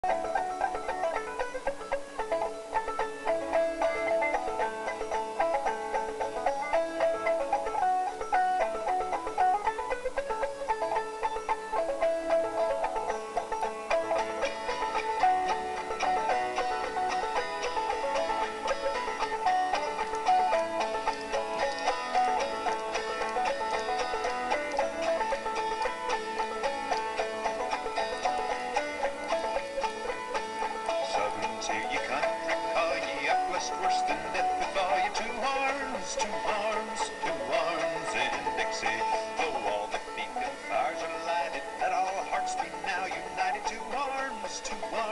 Here you country call ye up west worse than death befall you. Two arms in Dixie. Though all the beacon fires are lighted, let all hearts be now united. Two arms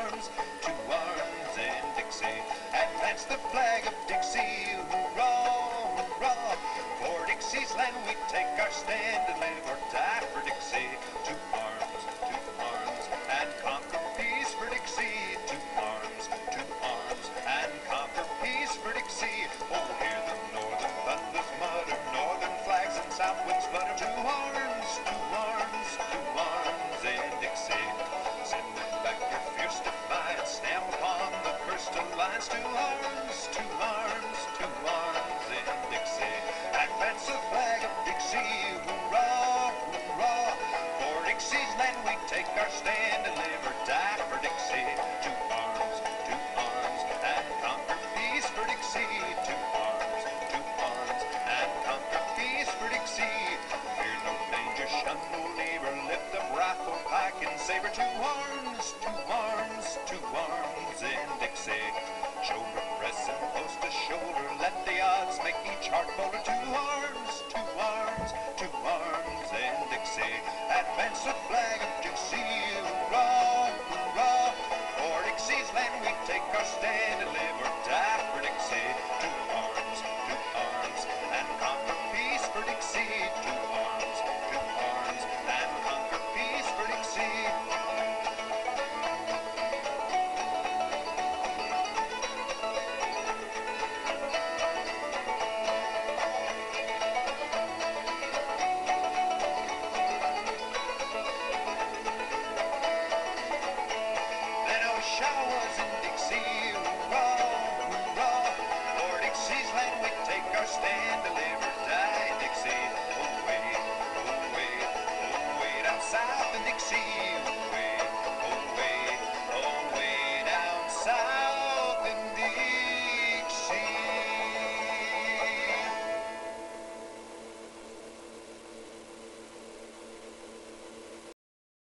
in Dixie. Advance the flag of Dixie, hurrah, hurrah. For Dixie's land we take our stand and live or die for Dixie. Two arms, and conquer peace for Dixie. Two arms, and conquer peace for Dixie. Oh, hear the northern thunders mutter, northern flags and south winds flutter. Two arms in Dixie. Send them back your fierce defiance, stamp upon the cursed alliance. Two arms.